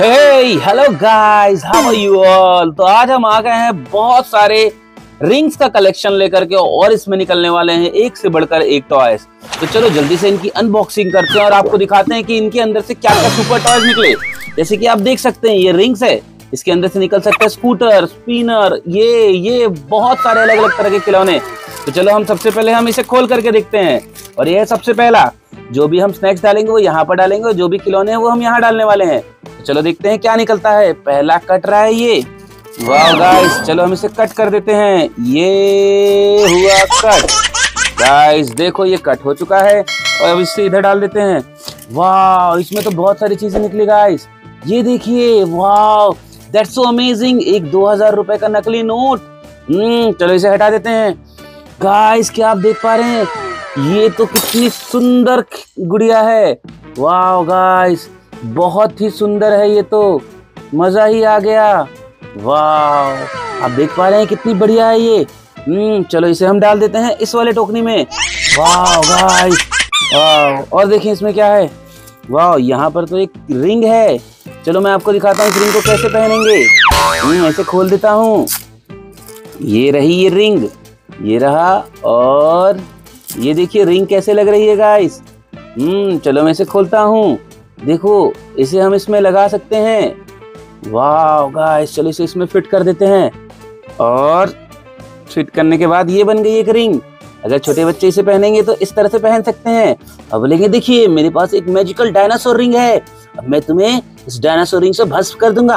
Hello guys, how are you all. तो आज हम आ गए हैं बहुत सारे रिंग्स का कलेक्शन लेकर के और इसमें निकलने वाले हैं एक से बढ़कर एक टॉयज। तो चलो जल्दी से इनकी अनबॉक्सिंग करते हैं और आपको दिखाते हैं कि इनके अंदर से क्या क्या सुपर टॉयज निकले। जैसे कि आप देख सकते हैं ये रिंग्स है, इसके अंदर से निकल सकते हैं स्कूटर, स्पिनर, ये बहुत सारे अलग अलग तरह के खिलौने। तो चलो हम सबसे पहले हम इसे खोल करके देखते हैं। और ये है सबसे पहला, जो भी हम स्नैक्स डालेंगे वो यहाँ पर डालेंगे और जो भी खिलौने हैं वो हम यहाँ डालने वाले हैं। तो चलो देखते हैं क्या निकलता है। पहला कट रहा है ये, वाह गाइस, चलो हम इसे कट कर देते हैं। ये हुआ कट गाइस, देखो ये कट हो चुका है और अब इसे इधर डाल देते हैं। वाह, इसमें तो बहुत सारी चीजें निकली गाइस, ये देखिए, वाह दैट्स सो अमेजिंग। एक 2000 रुपए का नकली नोट। चलो इसे हटा देते हैं। गाइस क्या आप देख पा रहे हैं, ये तो कितनी सुंदर गुड़िया है। वाह गाइस, बहुत ही सुंदर है, ये तो मजा ही आ गया। वाह, आप देख पा रहे हैं कितनी बढ़िया है ये। चलो इसे हम डाल देते हैं इस वाले टोकनी में। वाह गाइस, वाह, और देखिए इसमें क्या है। वाह, यहाँ पर तो एक रिंग है। चलो मैं आपको दिखाता हूँ इस रिंग को कैसे पहनेंगे। ऐसे खोल देता हूँ, ये रही ये रिंग, ये रहा, और ये देखिए रिंग कैसे लग रही है गाइस। चलो मैं इसे खोलता हूँ, देखो इसे हम इसमें लगा सकते हैं। वाह गाइस, चलो इसे इसमें फिट कर देते हैं और फिट करने के बाद ये बन गई एक रिंग। अगर छोटे बच्चे इसे पहनेंगे तो इस तरह से पहन सकते हैं। अब बोलेंगे देखिए मेरे पास एक मैजिकल डायनासोर रिंग है, अब मैं तुम्हें इस डायनासोर रिंग से भस्म कर दूंगा।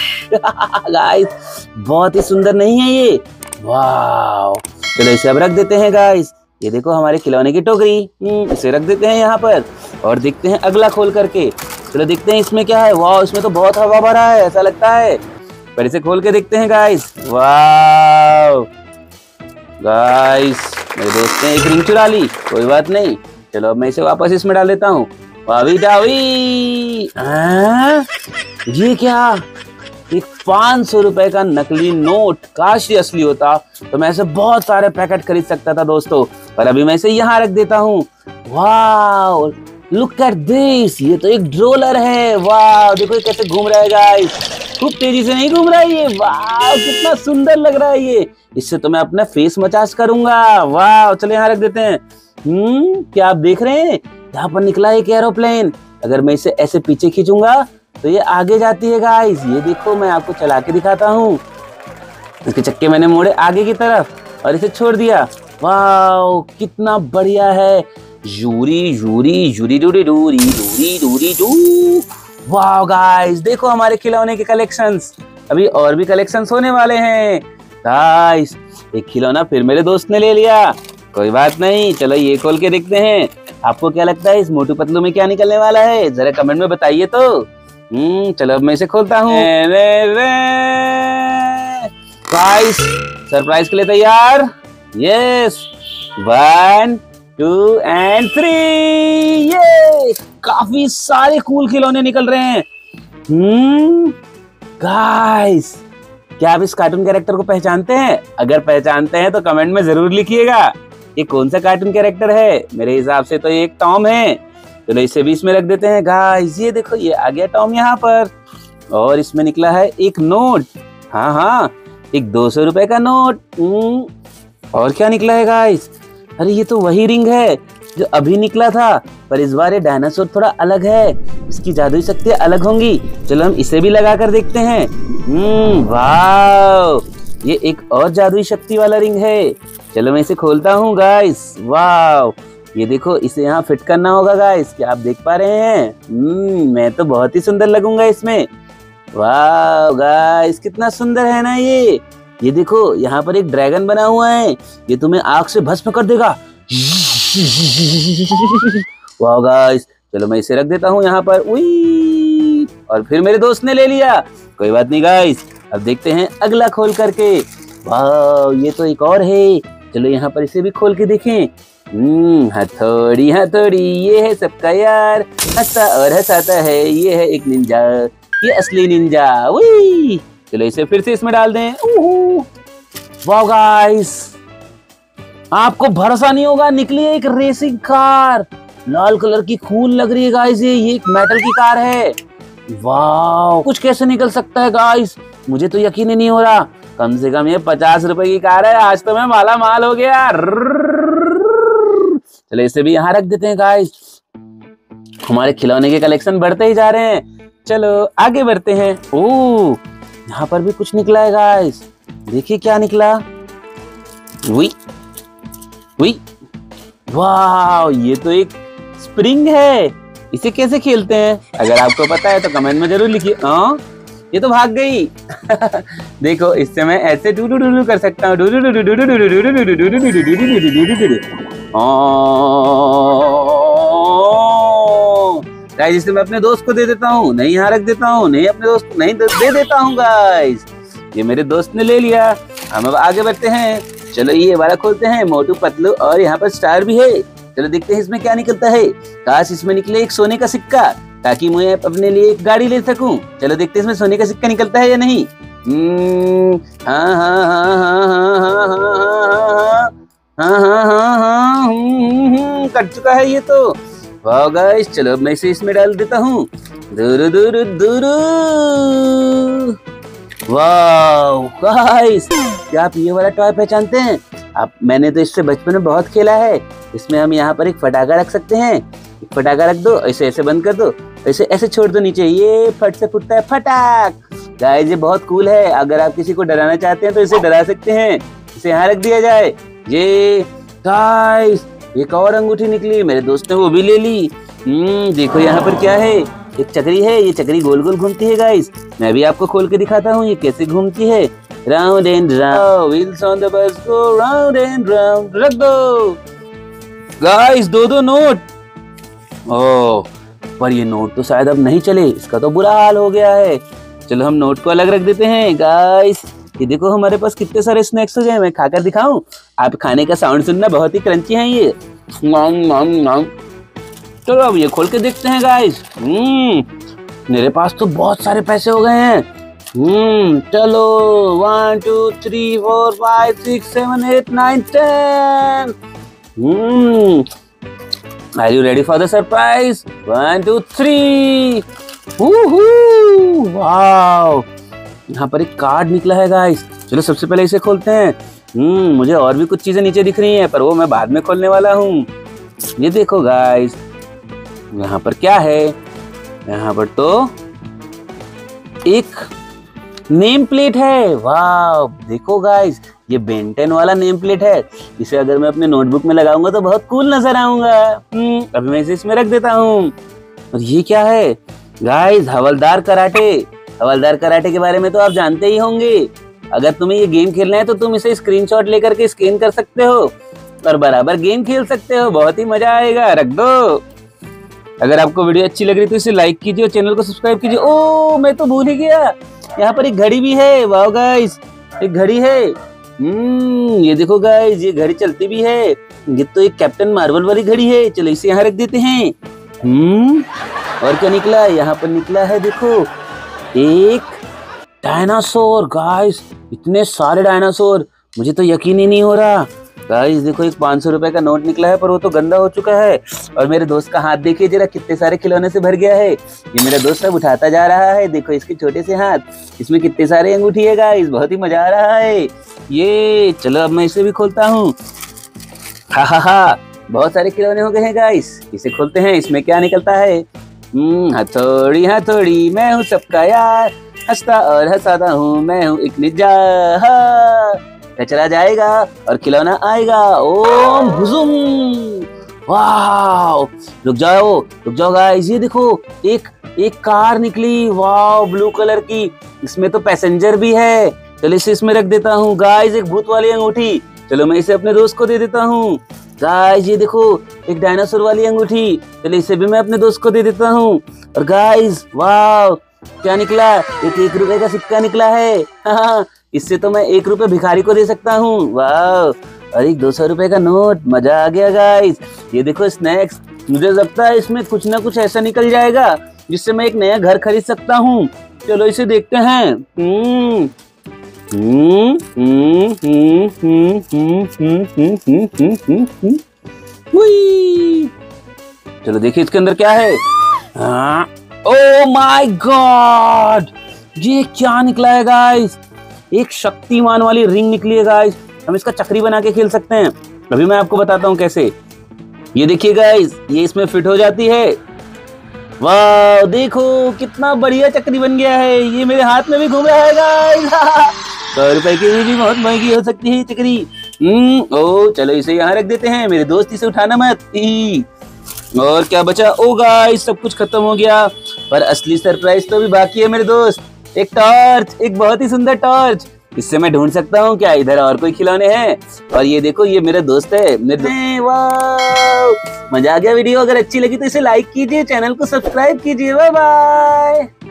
गाइस बहुत ही सुंदर नहीं है ये। वाह, चलो इसे अब रख देते हैं गाइस। ये देखो हमारे खिलौने की टोकरी, इसे रख देते हैं यहाँ पर और देखते हैं अगला खोल करके। चलो देखते हैं इसमें क्या है। वाह, इसमें तो बहुत हवा भरा है ऐसा लगता है, पर इसे खोल के देखते हैं गाइस। वाह गाइस, मेरे दोस्त ने एक रिंग चुरा ली, कोई बात नहीं, चलो अब मैं इसे वापस इसमें डाल देता हूँ। वावी डावी, ये क्या, एक 500 रुपए का नकली नोट। काश ये असली होता तो मैं ऐसे बहुत सारे पैकेट खरीद सकता था दोस्तों, पर अभी मैं इसे यहाँ रख देता हूँ। वाह, लुक एट दिस, ये तो एक ड्रोलर है। वाह देखो ये कैसे घूम रहा है गाइस, खूब तेजी से नहीं घूम रहा है ये। वाह कितना सुंदर लग रहा है ये, इससे तो मैं अपना फेस मसाज करूंगा। वाह, चलो यहाँ रख देते हैं। क्या आप देख रहे हैं, यहाँ पर निकला एक एरोप्लेन। अगर मैं इसे ऐसे पीछे खींचूंगा तो ये आगे जाती है गाइस। ये देखो मैं आपको चला के दिखाता हूँ। इसके चक्के मैंने मोड़े आगे की तरफ और इसे छोड़ दिया। वाह कितना बढ़िया है। यूरी यूरी यूरी डूरी डूरी डूरी डूरी डू। वाह गाइस, देखो हमारे खिलौने के कलेक्शंस, अभी और भी कलेक्शंस होने वाले हैं। गाइस एक खिलौना फिर मेरे दोस्त ने ले लिया, कोई बात नहीं, चलो ये खोल के देखते हैं। आपको क्या लगता है इस मोटू पतलू में क्या निकलने वाला है, जरा कमेंट में बताइए तो। चलो अब मैं इसे खोलता हूँ। गाइस सरप्राइज के लिए तैयार? Yes, 1 2 and 3। ये काफी सारे कूल खिलौने निकल रहे हैं। गाइस क्या आप इस कार्टून कैरेक्टर को पहचानते हैं? अगर पहचानते हैं तो कमेंट में जरूर लिखिएगा। ये कौन सा कार्टून कैरेक्टर है? मेरे हिसाब से तो ये एक टॉम है। चलो इसे भी इसमें रख देते हैं गाइस। ये देखो ये आ गया टॉम यहाँ पर, और इसमें निकला है एक नोट। हाँ, एक 200 रुपए का नोट। और क्या निकला है गाइस? अरे ये तो वही रिंग है जो अभी निकला था, पर इस बार ये डायनासोर थोड़ा अलग है, इसकी जादुई शक्तियां अलग होंगी। चलो हम इसे भी लगा कर देखते हैं। वाह, ये एक और जादुई शक्ति वाला रिंग है। चलो मैं इसे खोलता हूँ गाइस। वाह, ये देखो इसे यहाँ फिट करना होगा गाइस। क्या आप देख पा रहे हैं? मैं तो बहुत ही सुंदर लगूंगा इसमें। वाह गाइस कितना सुंदर है ना ये देखो यहाँ पर एक ड्रैगन बना हुआ है, ये तुम्हें आग से भस्म कर देगा। वाह गाइस, चलो मैं इसे रख देता हूँ यहाँ पर। उई, और फिर मेरे दोस्त ने ले लिया, कोई बात नहीं गाइस। अब देखते हैं अगला खोल करके। वाह, ये तो एक और है। चलो यहाँ पर इसे भी खोल के देखें। हथौड़ी हथौड़ी, ये है सबका यार, हंसता और हंसाता है, ये है एक निंजा, ये असली निंजा। उई, चलो इसे फिर से इसमें डाल दें। वाह गाइस, आपको भरोसा नहीं होगा, निकली है एक रेसिंग कार, लाल कलर की खून लग रही है गाइस। ये एक मेटल की कार है। वाह, कुछ कैसे निकल सकता है गाइस, मुझे तो यकीन ही नहीं हो रहा। कम से कम ये 50 रुपए की कार है, आज तो मैं माला माल हो गया। चलो इसे भी यहाँ रख देते हैं गाइस। हमारे खिलौने के कलेक्शन बढ़ते ही जा रहे हैं। चलो आगे बढ़ते हैं। ओह, यहाँ पर भी कुछ निकला है गाइस, देखिए क्या निकला। वी वी, वाह, ये तो एक स्प्रिंग है। इसे कैसे खेलते हैं, अगर आपको पता है तो कमेंट में जरूर लिखिए। हाँ, ये तो भाग गई। देखो, इससे मैं ऐसे डू डू डू कर सकता हूँ। गाइस, इसे मैं अपने दोस्त को दे देता हूँ, नहीं यहाँ रख देता हूँ, नहीं अपने दोस्त को नहीं दे देता हूँ। गाइस, ये मेरे दोस्त ने ले लिया। हम अब आगे बढ़ते हैं। चलो ये वाला खोलते हैं, मोटू पतलू, और यहाँ पर स्टार भी है। चलो देखते हैं इसमें क्या निकलता है। काश इसमें निकले एक सोने का सिक्का, ताकि मैं अपने लिए एक गाड़ी ले सकूं। चलो देखते हैं इसमें सोने का सिक्का निकलता है या नहीं। हाँ हाँ हाँ हाँ हाँ हाँ हाँ हाँ हाँ हाँ, कट चुका है ये तो। वाह गाइस, चलो अब मैं इसे इसमें डाल देता हूँ। दूर दूर दूर। वाह गाइस, क्या आप ये वाला टॉय पहचानते हैं? मैंने तो इससे बचपन में बहुत खेला है। इसमें हम यहाँ पर एक फटाका रख सकते हैं। एक फटाका रख दो, ऐसे ऐसे बंद कर दो, ऐसे ऐसे छोड़ दो नीचे, ये फट से फुटता है फटाक। गाइस, ये बहुत कूल है। अगर आप किसी को डराना चाहते हैं तो इसे डरा सकते हैं। इसे यहाँ रख दिया जाए। ये गाइस, एक और अंगूठी निकली, मेरे दोस्त ने वो भी ले ली। देखो यहाँ पर क्या है, एक चक्री है। ये चक्री गोल गोल घूमती है गाइस। मैं भी आपको खोल के दिखाता हूँ ये कैसे घूमती है। Round and round, wheels on the bus go round and round. रख दो गाइस, दो नोट। ओह, पर ये नोट तो शायद अब नहीं चले, इसका तो बुरा हाल हो गया है। चलो हम नोट को अलग रख देते हैं। गाइस, ये देखो हमारे पास कितने सारे स्नैक्स हो गए। मैं खाकर दिखाऊं, आप खाने का साउंड सुनना, बहुत ही क्रंची है ये। चलो अब ये खोल के देखते हैं गाइस। मेरे पास तो बहुत सारे पैसे हो गए हैं। चलो 1 2 3 4 5 6 7 8 9 10। Are you ready for the surprise? 1 2 3। Wow, यहाँ पर एक कार्ड निकला है गाइस। चलो सबसे पहले इसे खोलते हैं। मुझे और भी कुछ चीजें नीचे दिख रही हैं, पर वो मैं बाद में खोलने वाला हूँ। ये देखो गाइस, यहाँ पर क्या है। यहाँ पर तो एक नेम प्लेट है। वाह, देखो गाइस, ये बेन 10 वाला नेम प्लेट है। इसे अगर मैं अपने नोटबुक में लगाऊंगा तो बहुत कूल नजर आऊंगा। अभी मैं इसे इसमें रख देता हूँ। और ये क्या है गाइस, हवलदार कराटे। हवलदार कराटे के बारे में तो आप जानते ही होंगे। अगर तुम्हें ये गेम खेलना है तो तुम इसे स्क्रीनशॉट लेकर के स्कैन कर सकते हो और बराबर गेम खेल सकते हो। बहुत ही मजा आएगा। रख दो। अगर आपको वीडियो अच्छी लग रही तो इसे लाइक कीजिए और चैनल को सब्सक्राइब कीजिए। ओ, मैं तो भूल ही गया, यहाँ पर एक घड़ी भी है। वाह गाइस, एक घड़ी है। ये देखो गाइस, ये घड़ी चलती भी है। ये तो एक कैप्टन मार्वल वाली घड़ी है। चलो इसे यहाँ रख देते हैं। और क्या निकला, यहाँ पर निकला है देखो, एक डायनासोर। गाइस, इतने सारे डायनासोर, मुझे तो यकीन ही नहीं हो रहा। गाइस देखो, एक 500 रुपए का नोट निकला है, पर वो तो गंदा हो चुका है। और मेरे दोस्त का हाथ देखिए जरा, कितने सारे खिलौने से भर गया है। ये मेरा दोस्त सब उठाता जा रहा है। देखो इसके छोटे से हाथ, इसमें कितने सारे अंगूठी है गाइस, बहुत ही मजा आ रहा है ये। चलो अब मैं इसे भी खोलता हूँ। हा, बहुत सारे खिलौने हो गए हैं गाइस। इसे खोलते हैं, इसमें क्या निकलता है। हथौड़ी हथौड़ी, मैं हूँ सबका यार, हंसता और हंसाता हूँ, मैं हूँ एक निजात। चला जाएगा और खिलौना आएगा। ओम हुजुम। वाह, रुक जाओ गाइस, ये देखो एक कार निकली। वाह, ब्लू कलर की। इसमें तो पैसेंजर भी है। चलो इसे इसमें रख देता हूँ। गाइस, एक भूत वाली अंगूठी। चलो मैं इसे अपने दोस्त को दे देता हूँ। गाइस, ये देखो एक डायनासोर वाली अंगूठी। चलो इसे भी मैं अपने दोस्त को दे देता हूँ। और गाइस, वाह, क्या निकला, एक 1 रुपए का सिक्का निकला है। हाँ, इससे तो मैं 1 रुपए भिखारी को दे सकता हूँ। वाह, और एक 200 रुपए का नोट। मजा आ गया गाइस। ये देखो स्नैक्स। मुझे लगता है इसमें कुछ ना कुछ ऐसा निकल जाएगा जिससे मैं एक नया घर खरीद सकता हूँ। चलो इसे देखते हैं। चलो देखिए इसके अंदर क्या है। ओह माय गॉड, ये क्या निकला है गाइस? एक शक्तिमान वाली रिंग निकली है गाइस। हम इसका चक्री बना के खेल सकते हैं। अभी मैं आपको बताता हूँ कैसे। ये देखिए गाइस, ये इसमें फिट हो जाती है। वाह, देखो कितना बढ़िया चक्री बन गया है। ये मेरे हाथ में भी घूम रहा है गाइस। 100 रुपए की भी बहुत महंगी हो सकती है चक्री। ओ चलो इसे यहाँ रख देते हैं, मेरे दोस्त इसे उठाना मत। और क्या बचा? ओ गाइस, सब कुछ खत्म हो गया, पर असली सरप्राइज तो भी बाकी है मेरे दोस्त। एक टॉर्च, एक बहुत ही सुंदर टॉर्च। इससे मैं ढूंढ सकता हूँ क्या इधर और कोई खिलौने हैं। और ये देखो, ये मेरा दोस्त है। वाह, मजा आ गया। वीडियो अगर अच्छी लगी तो इसे लाइक कीजिए, चैनल को सब्सक्राइब कीजिए। Bye bye.